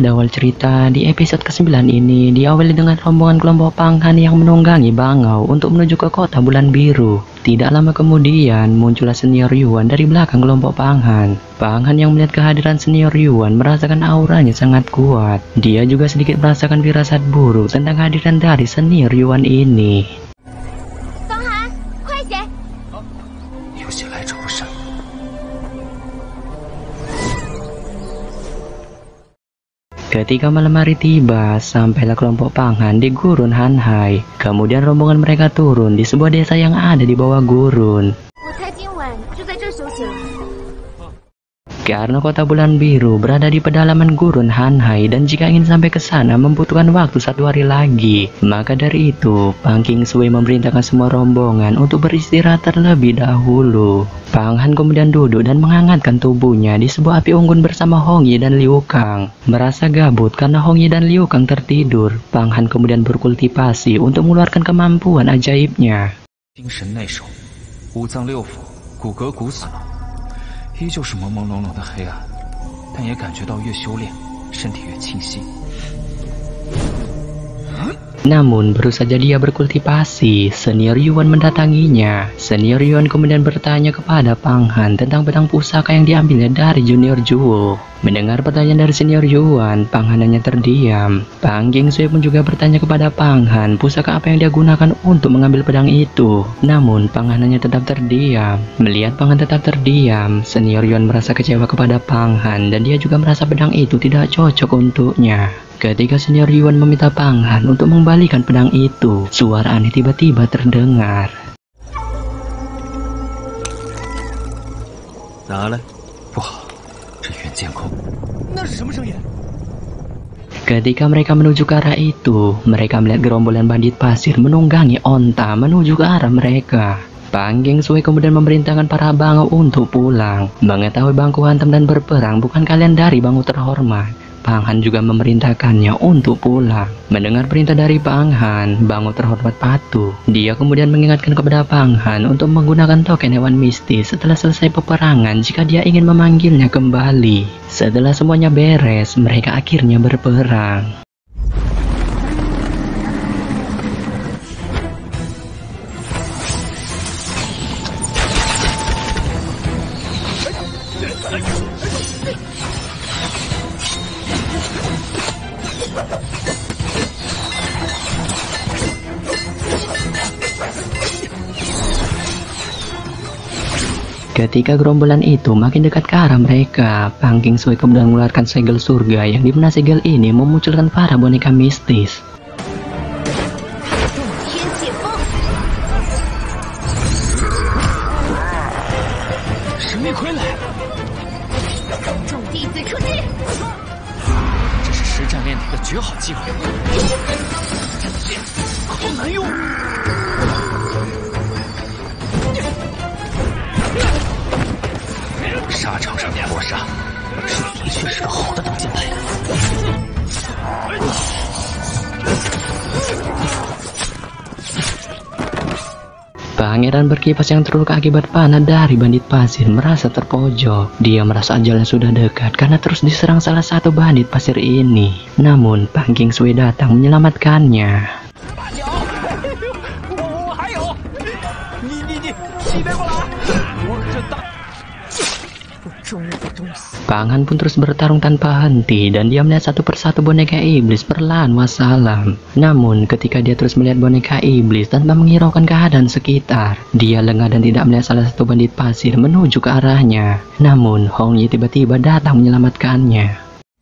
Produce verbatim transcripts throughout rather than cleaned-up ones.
pada awal cerita, di episode kesembilan ini diawali dengan rombongan kelompok Pang Han yang menunggangi Bangau untuk menuju ke kota Bulan Biru. Tidak lama kemudian muncullah senior Yuan dari belakang kelompok Pang Han. Pang Han yang melihat kehadiran senior Yuan merasakan auranya sangat kuat. Dia juga sedikit merasakan firasat buruk tentang kehadiran dari senior Yuan ini. Pang Han,快些！ 有些来者不善。 Ketika malam hari tiba, sampailah kelompok Pang Han di Gurun Hanhai. Kemudian rombongan mereka turun di sebuah desa yang ada di bawah gurun. Karena kota Bulan Biru berada di pedalaman Gurun Hanhai dan jika ingin sampai ke sana membutuhkan waktu satu hari lagi. Maka dari itu, Pang Qingsui memerintahkan semua rombongan untuk beristirahat terlebih dahulu. Pang Han kemudian duduk dan menghangatkan tubuhnya di sebuah api unggun bersama Hong Yi dan Liu Kang. Merasa gabut karena Hong Yi dan Liu Kang tertidur, Pang Han kemudian berkultivasi untuk mengeluarkan kemampuan ajaibnya. 精神内守，五脏六腑，骨骼骨死了，依旧是朦朦胧胧的黑暗，但也感觉到越修炼，身体越清晰。 Namun baru saja dia berkultivasi, senior Yuan mendatanginya. Senior Yuan kemudian bertanya kepada Pang Han tentang pedang pusaka yang diambilnya dari junior Zhuo. Mendengar pertanyaan dari senior Yuan, Pang Han hanya terdiam. Pang Qingsui pun juga bertanya kepada Pang Han pusaka apa yang dia gunakan untuk mengambil pedang itu. Namun Pang Han hanya tetap terdiam. Melihat Pang Han tetap terdiam, senior Yuan merasa kecewa kepada Pang Han dan dia juga merasa pedang itu tidak cocok untuknya. Ketika senior Yuan meminta Pang Han untuk mengembalikan pedang itu, suara aneh tiba-tiba terdengar. 拿来，不好，这远监控。那是什么声音？ Ketika mereka menuju ke arah itu, mereka melihat gerombolan bandit pasir menunggangi onta menuju ke arah mereka. Pang Qingsui kemudian memerintahkan para bangau untuk pulang. Mengetahui bangku hantam dan berperang bukan kalian dari bangau terhormat. Pang Han juga memerintahkannya untuk pulang. Mendengar perintah dari Pang Han, bangau terhormat patuh. Dia kemudian mengingatkan kepada Pang Han untuk menggunakan token hewan mistis setelah selesai peperangan jika dia ingin memanggilnya kembali. Setelah semuanya beres, mereka akhirnya berperang. Ketika gerombolan itu makin dekat ke arah mereka, Pang Qingsui kemudian mengeluarkan segel surga yang dimana segel ini memunculkan para boneka mistis. Pangeran berkipas yang terluka akibat panah dari bandit pasir merasa terpojok. Dia merasa ajalnya sudah dekat karena terus diserang salah satu bandit pasir ini. Namun Pang Qingsui datang menyelamatkannya. Pang Han pun terus bertarung tanpa henti dan dia melihat satu persatu boneka iblis perlahan wassalam. Namun ketika dia terus melihat boneka iblis tanpa menghiraukan keadaan sekitar, dia lengah dan tidak melihat salah satu bandit pasir menuju ke arahnya. Namun Hong Yi tiba-tiba datang menyelamatkannya.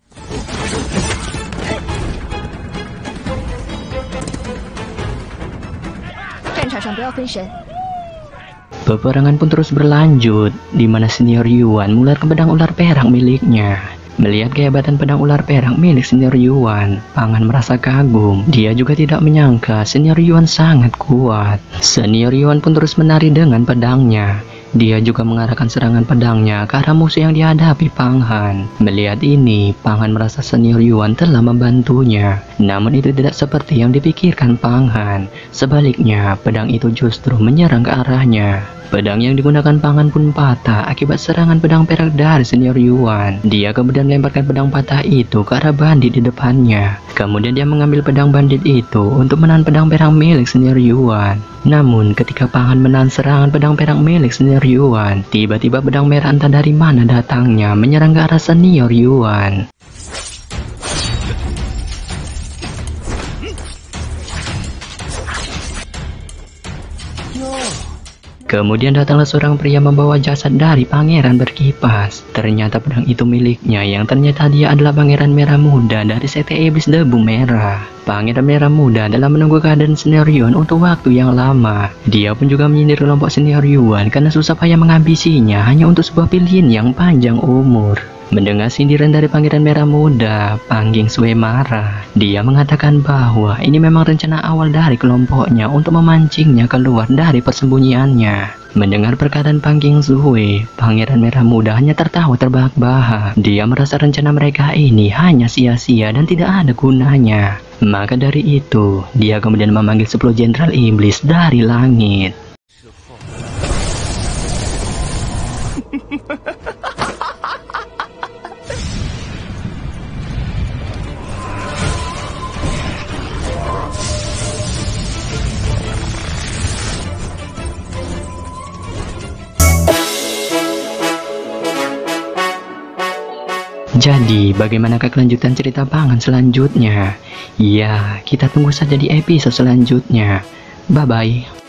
Peperangan pun terus berlanjut, di mana senior Yuan mengeluarkan pedang ular perak miliknya. Melihat kehebatan pedang ular perak milik senior Yuan, Pang Han merasa kagum. Dia juga tidak menyangka senior Yuan sangat kuat. Senior Yuan pun terus menari dengan pedangnya. Dia juga mengarahkan serangan pedangnya ke arah musuh yang dihadapi Pang Han. Melihat ini, Pang Han merasa senior Yuan telah membantunya. Namun itu tidak seperti yang dipikirkan Pang Han. Sebaliknya, pedang itu justru menyerang ke arahnya. Pedang yang digunakan Pang Han pun patah akibat serangan pedang perak dari senior Yuan. Dia kemudian melemparkan pedang patah itu ke arah bandit di depannya. Kemudian dia mengambil pedang bandit itu untuk menahan pedang perak milik senior Yuan. Namun ketika Pang Han menahan serangan pedang perak milik senior Yuan, tiba-tiba pedang merah entah dari mana datangnya menyerang ke arah senior Yuan. Kemudian datanglah seorang pria membawa jasad dari pangeran berkipas. Ternyata pedang itu miliknya, yang ternyata dia adalah pangeran merah muda dari sekte iblis debu merah. Pangeran merah muda dalam menunggu keadaan senior Yuan untuk waktu yang lama. Dia pun juga menyindir kelompok senior Yuan karena susah payah menghabisinya hanya untuk sebuah pilihan yang panjang umur. Mendengar sindiran dari pangeran merah muda, Pang Gingsui marah. Dia mengatakan bahwa ini memang rencana awal dari kelompoknya untuk memancingnya keluar dari persembunyiannya. Mendengar perkataan Pang Gingsui, pangeran merah muda hanya tertawa terbahak-bahak. Dia merasa rencana mereka ini hanya sia-sia dan tidak ada gunanya. Maka dari itu, dia kemudian memanggil sepuluh jenderal iblis dari langit. Jadi, bagaimanakah kelanjutan cerita Pang Han selanjutnya? Ya, kita tunggu saja di episode selanjutnya. Bye-bye.